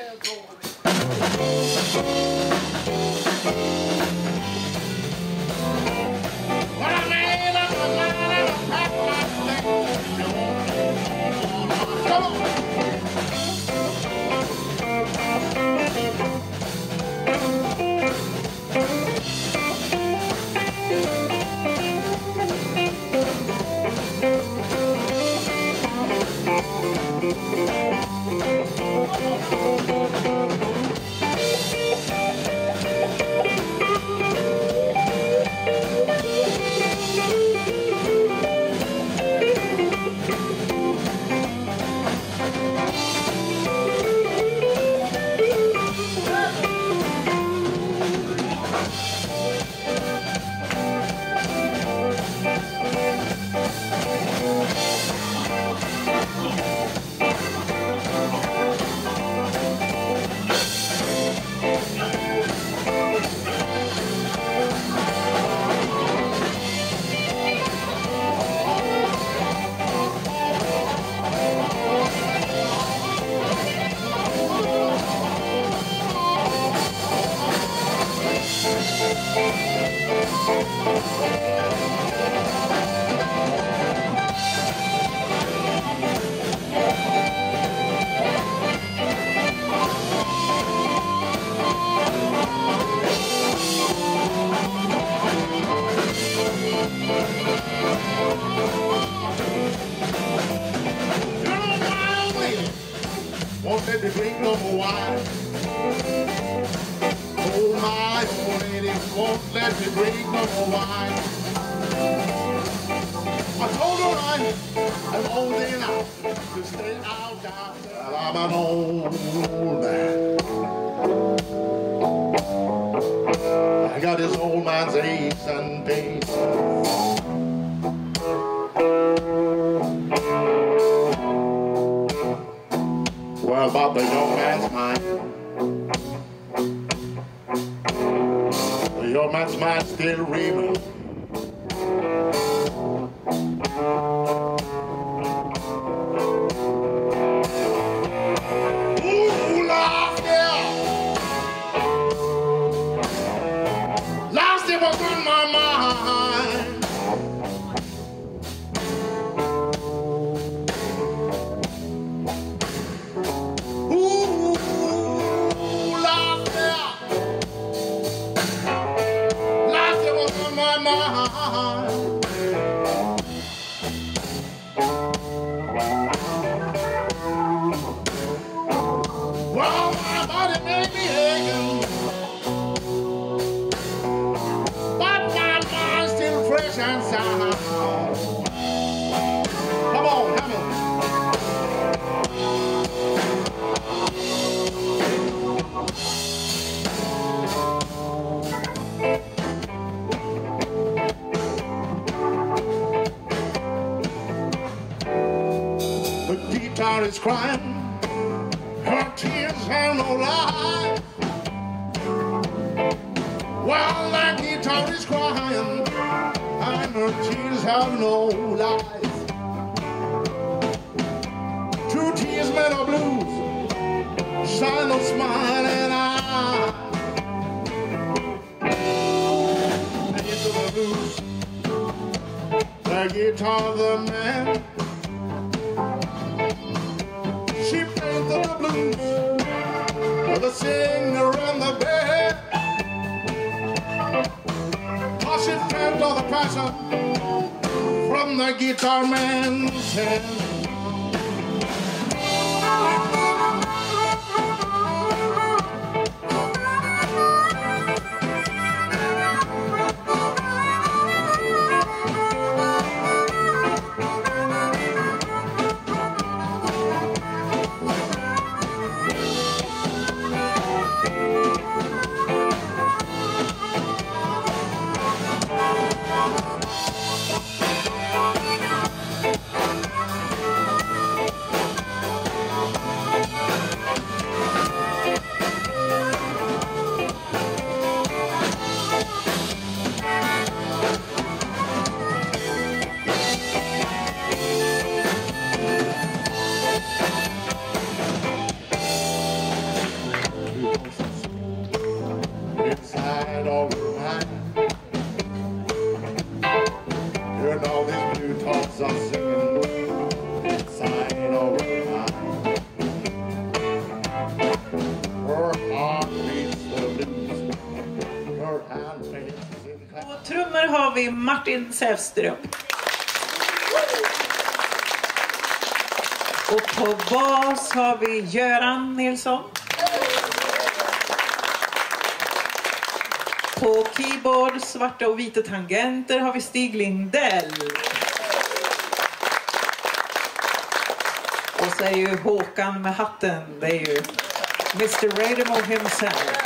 Won't let me drink no more wine. Oh, my old lady won't let me drink no more wine. I told her I'm old enough to stay out down there. Well, I'm an old man. I got this old man's aches and pains. Well, about the young man's mind, the young man's mind still reeling. Ooh, last year, was on my mind. Well, my body made me aching, but my mind's still fresh and sound. Come on, come on. The guitar is crying, her tears have no lie. While the guitar is crying, and her tears have no lies. Two tears made of blues, shine no smiling eye. And into the blues, the guitar, the man. She painted the blues for the singer and the band. Oh, she felt all the passion from the guitar man's hand. inside of your mind. Hearing all these blue tones are singing inside of your mind. Her heart beats the blues. Her hand paints in På trummor har vi Martin Säfström. Och på bas har vi Göran Nilsson. På keyboard, svarta och vita tangenter har vi Stig Lindell. Och så är ju Håkan med hatten, det är ju Mr. Rademo himself.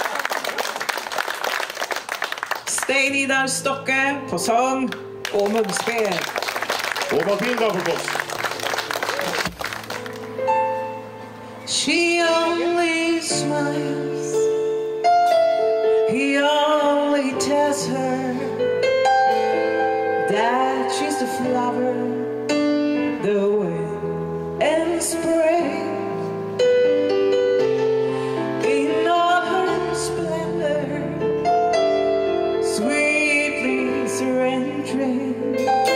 Stein-Idar Stocke på sång och munspel. Och Matilda förstås. She only smiles, he only tells her that she's the flower, the wind and spring. In all her splendor, sweetly surrendering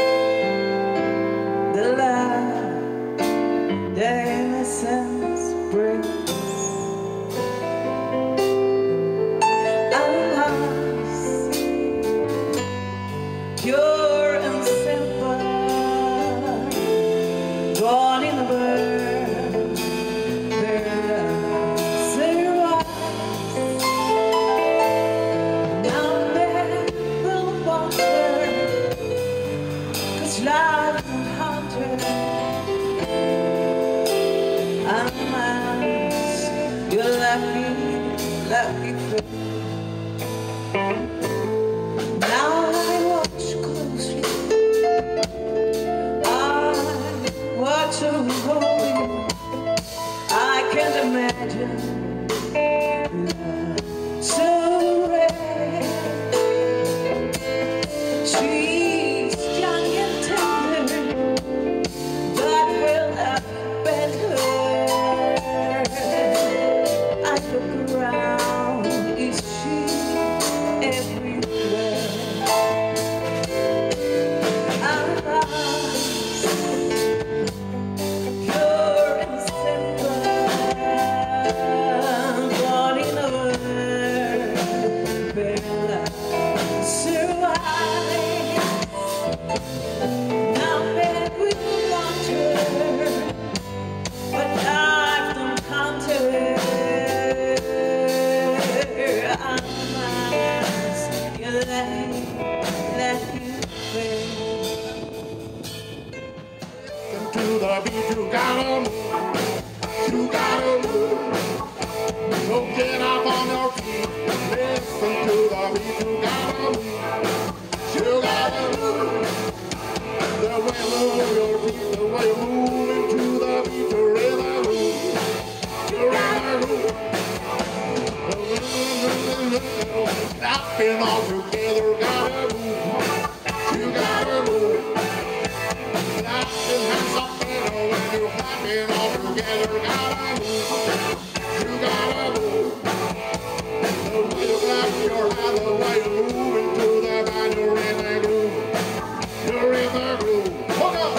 the love, the innocence brings. Alas, pure and simple, born in the world where love survives. Now men will want her, 'cause love can haunt her. Unless you're lucky, lucky friend. Now I watch closely, I watch her rolling. I can't imagine love so rare. She's young and tender, but will offend her. I look around, is she everywhere? I'm lost, pure and simple, born in a world where love survives. Now men will want her, but I've done counter. Unless you let you fail. To the beat, you gotta move. You gotta move. So get up on your feet. Listen to the beat, you gotta move. You gotta move. The way you move your feet, the way you move into the beat, you're in the groove. You're in the groove. Clapping all together, gotta move. You gotta move. Clapping hands up there when you're clapping all together, gotta move. You gotta move. The way you clap your hand, the way you move into the band, you're in the groove. You're in the groove. Hook up.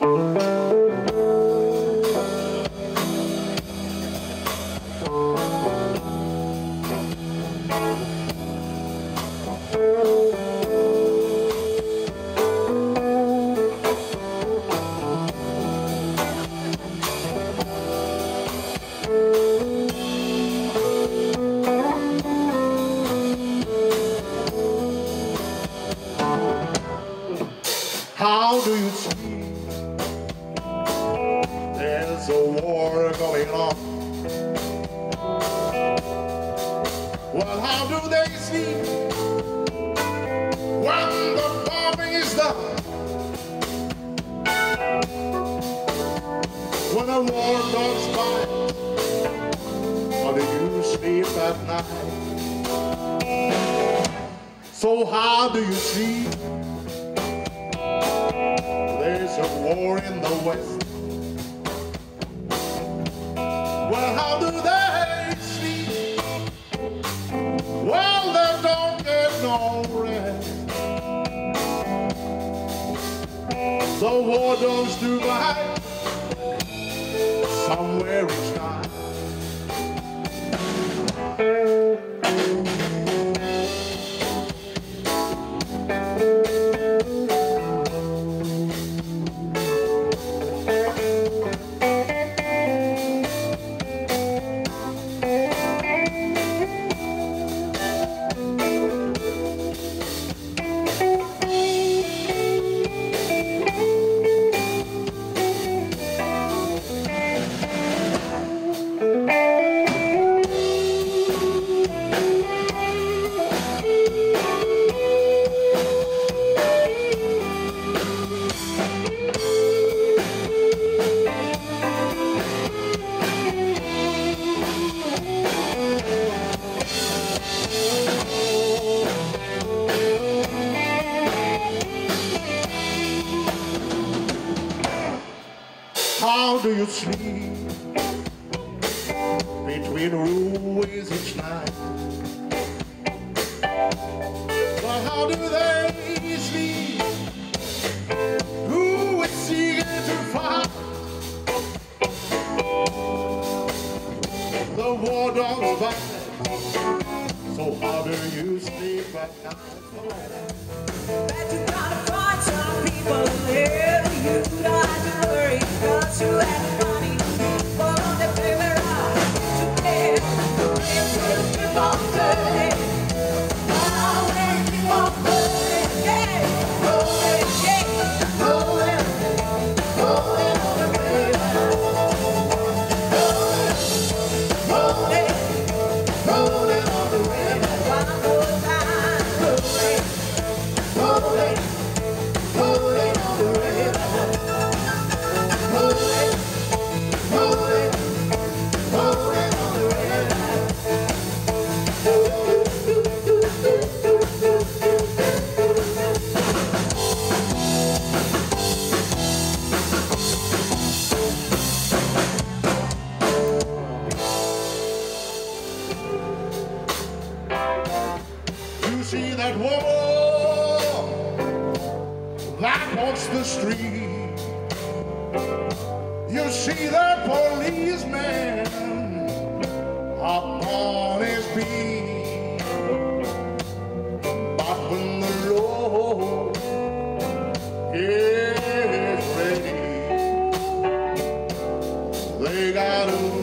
How do you see? There's a war going on. Well, how do they sleep when the bombing is done? When a war dogs bite, how do you sleep at night? So how do you sleep? There's a war in the West. Well, how do they sleep? Well, they don't get no rest. The war dogs do bite somewhere each night. How do you sleep between ruins each night? Well, how do they sleep? Who is seeking to fight? The war dogs bite. So how do you sleep at night? Bet you gotta find some people live. You don't have to worry, cause you have money. Follow the figure out to pay. It will keep on burning. Oh, it keep on burning. Yeah, rolling, yeah, rolling, rolling on the river. Rolling, rolling on the river. One more time, rolling, rolling, rolling on the river. Rolling, rolling, rolling on the river. You see that woman that walks the street. You see that policeman up on his beat. But when the Lord is ready, they gotta move.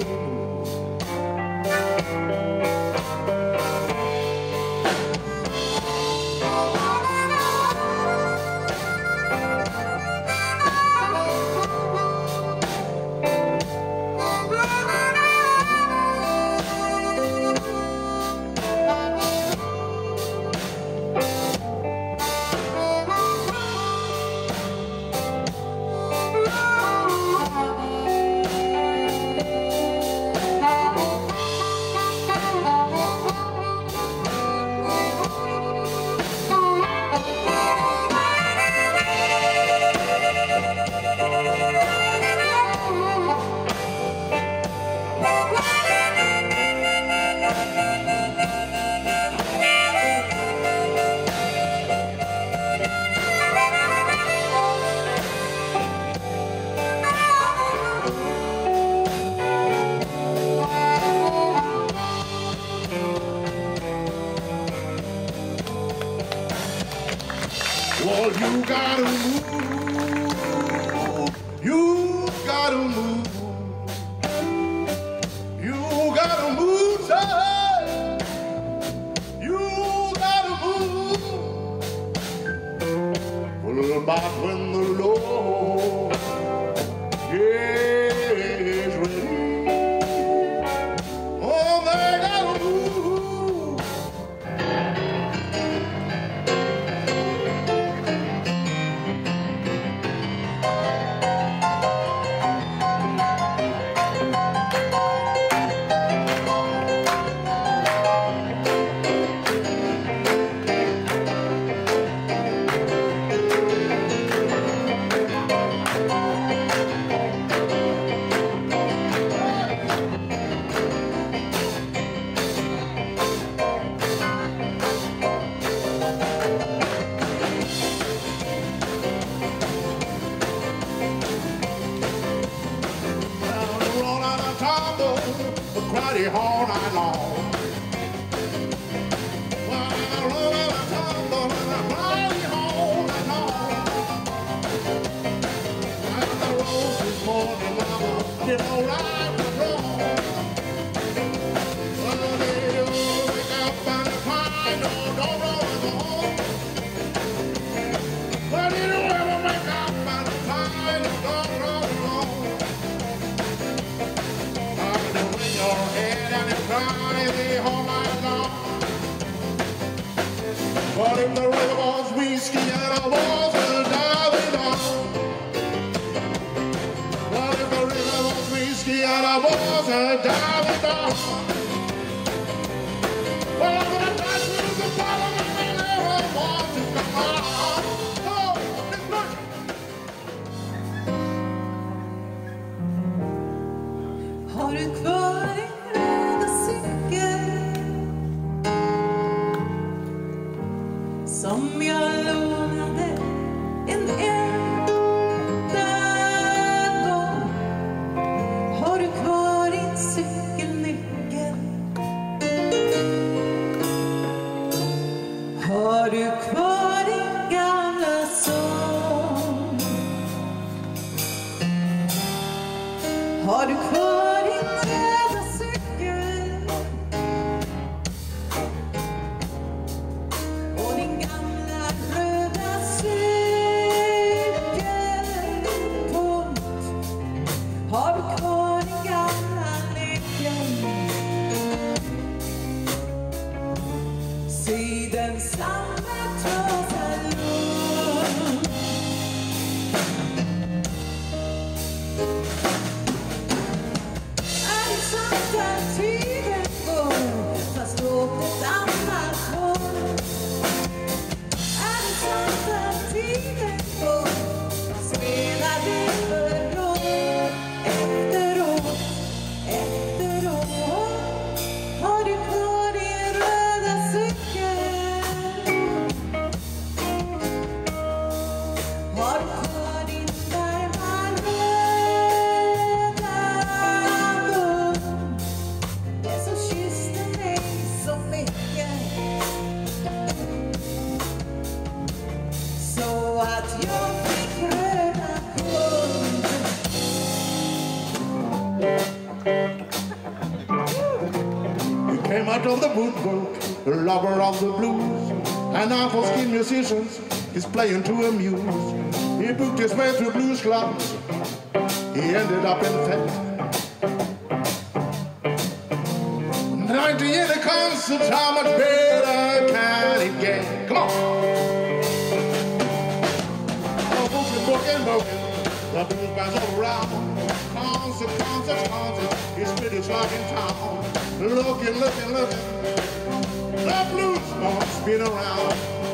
party all night long. Well, I roll and I tumble and I party all night long. And the rose this morning, mama, did all right and wrong. Well, they wake up and cry, no, don't roll home. Well, did you ever wake up and cry, no, don't roll home. Your head and you cry the whole night long. But if the river was whiskey and the walls were diving on. But if the river was whiskey and the walls were diving on. Well, I'm gonna touch you to the bottom and I never want to come on. Oh, it's not. Har du kvar din röda cykel som jag lånade en enda gång? Har du kvar din cykelnyckel? Har du kvar din gamla sång? Har du kvar din röda cykel och din gamla röda cykelpunkt? Har du kvar din gamla nyckel? Se den samma trasiga lugn. Är det sant att tiden går fast åt ett annat håll? Är det sant att tiden går spelar det för roll? Efteråt, efteråt har du kvar din röda cykel? Har du kvar din varma röda mun? Det som kysste mig så mycket så att jag fick röda hund. He came out of the woodwork, the lover of the blues, and now for skin musicians, he's playing to amuse. He booked his way to blues clubs, he ended up in fact 90 in the concert, how much better can it get? Come on! Oh, booking, the blues bands all around. Concert, his British like in town. Looking, the blues won't spin around.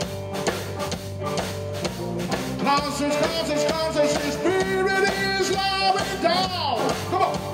Concerts, his spirit is slowing down. Come on!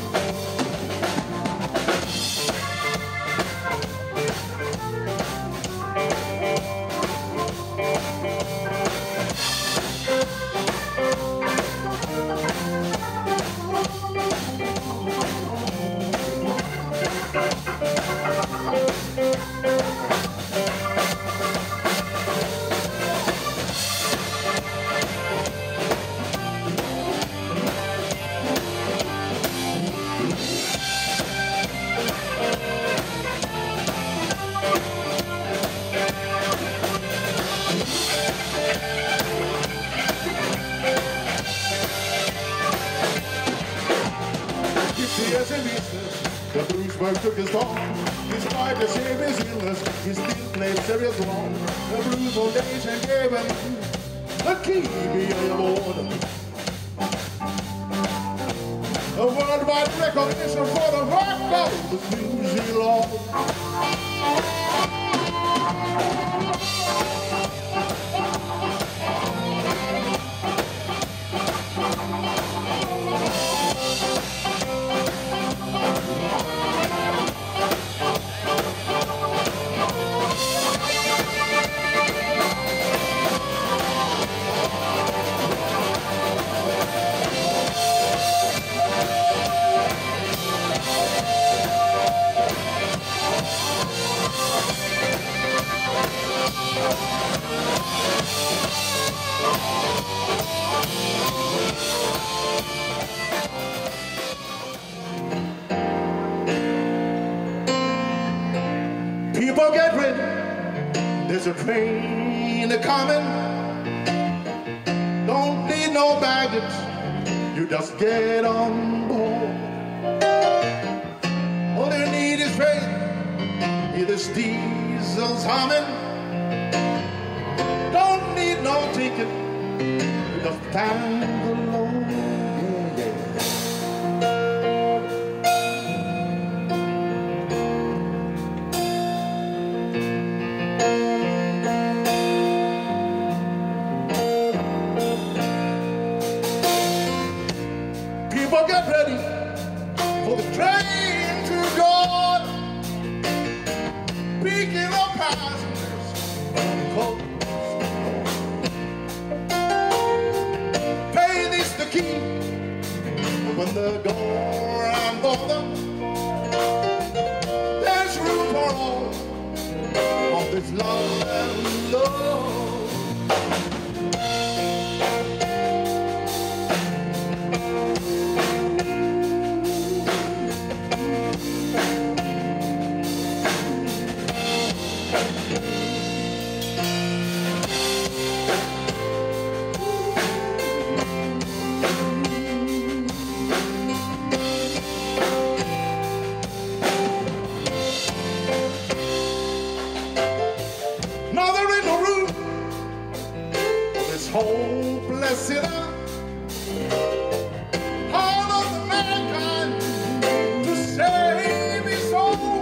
The bluesman took his toll. Despite the serious illness, he still played serious role. The Blues Foundation gave him the KBA Award. A worldwide recognition for the rock of the bluesy lord. People get ready. There's a train a-coming. Don't need no baggage. You just get on board. All you need is faith. Hear the diesels humming. Don't need no ticket. You just thank the Lord. People get ready for the train to go. Picking up passengers from coast to coast. Pay this the key. Open the door and for them. There's room for all of this love and love. Now there ain't no room for this hopeless sinner. All of the mankind to save his soul.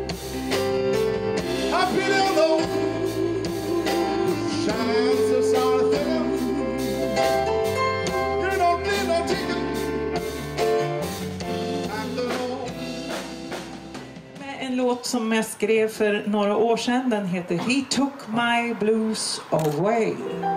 I pity on those whose chances are thin. You don't need no ticket. And the Lord. En låt som jag skrev för några år sedan, den heter He Took My Blues Away.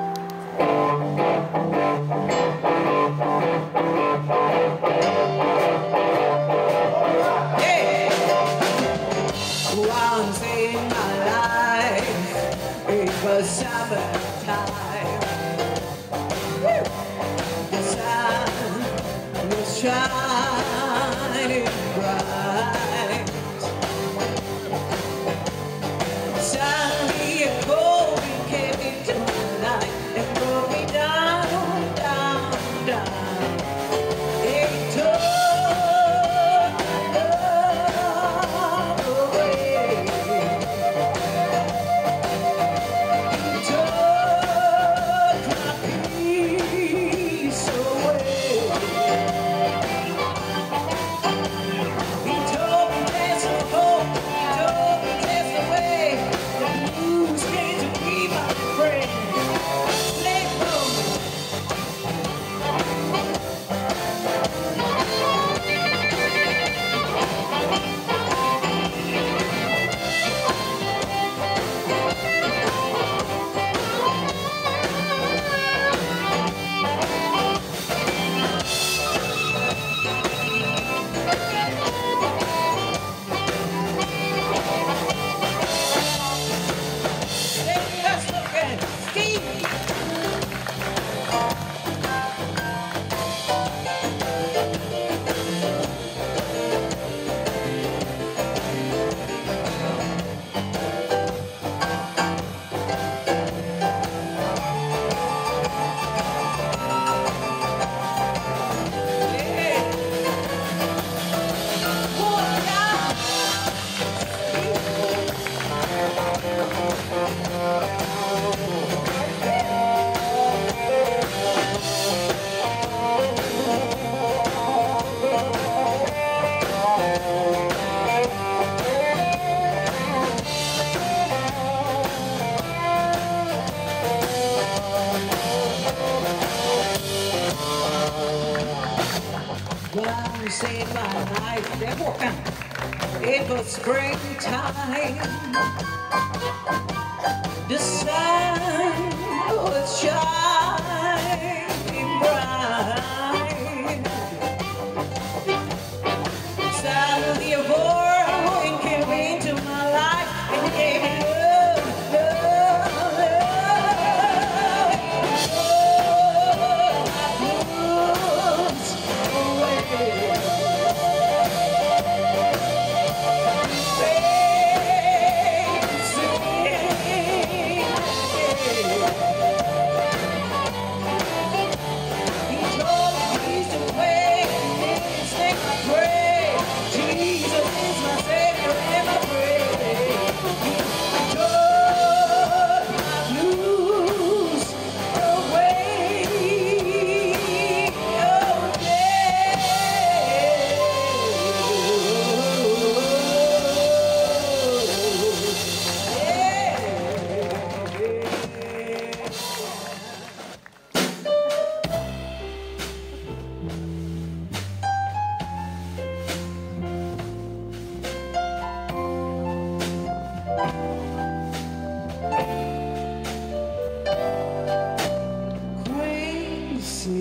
Once in my life, it was summertime. The sun was shining bright. Suddenly a cold wind came into my life and brought me down, down, down. It took my love away. It took my peace away. He told me there's no hope. He told me there's no way. The blues came to be my friend. Let go. Let's look at Stevie. Yeah. Walk out. Once in my life, they're walking. It was springtime. The sun was shining bright. Suddenly a whirlwind came into my life and gave me love, love, love. Oh, my blues away.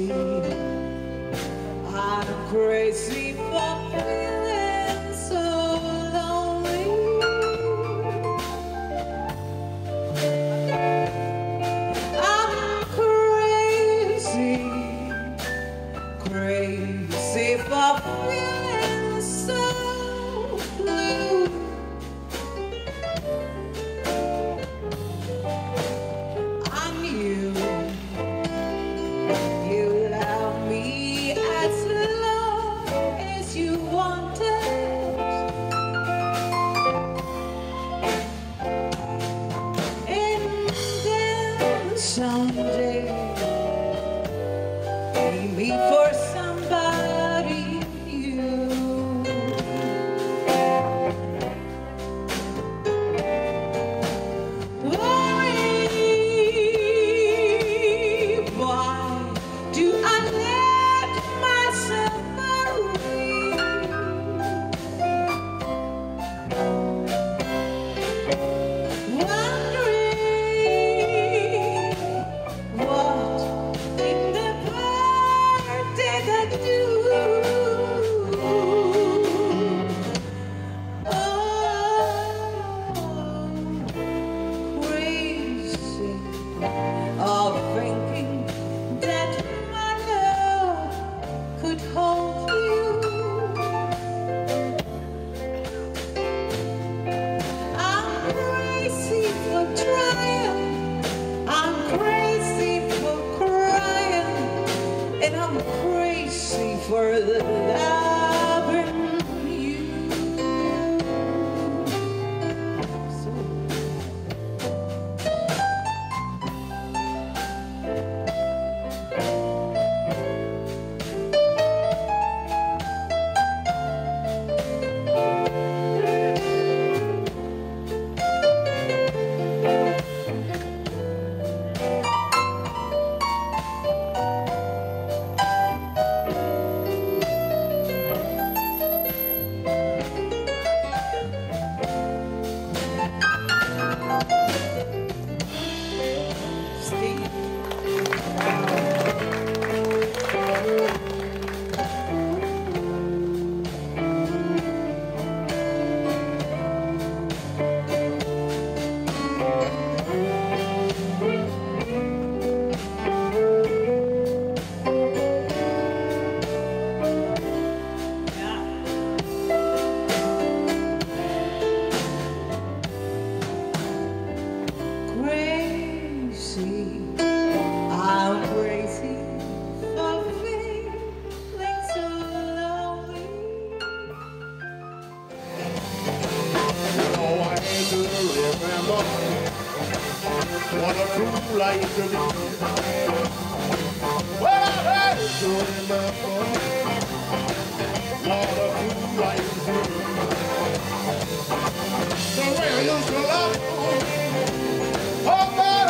I'm crazy for feeling so lonely. I'm crazy, crazy for feeling so blue. I knew you love me as long as you wanted, and then someday we meet for somebody new. Why do I let myself worry? Wondering what in the world did I do? Oh, crazy of thinking that my love could hold you. I'm crazy for trying, I'm crazy for crying, and I'm crazy for loving you. Steve. Crazy, I'm crazy for feeling so lonely. Oh, I hate to remember what a fool I used to be. Well, I hate to remember what a fool I used to be. The way I used to love you. Oh, my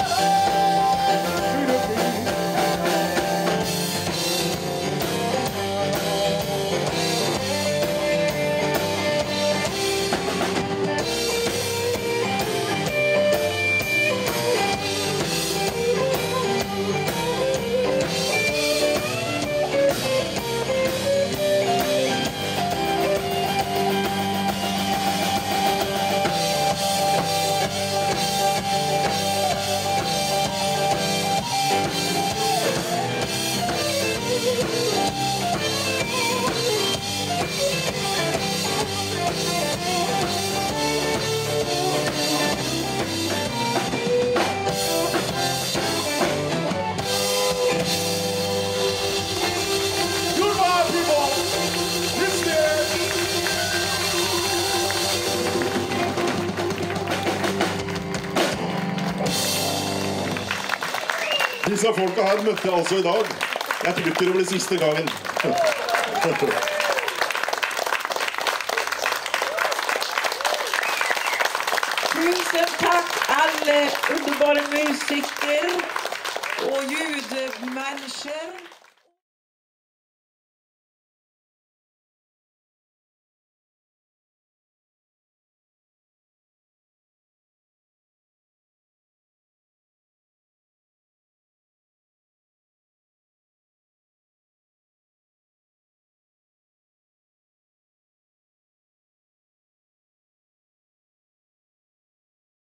Goodbye, people. It's there. Disse folka her møtte jeg altså i dag. Jeg tror ikke det blir siste gangen. Tusen tack alla underbara musiker och ljudmänniskor.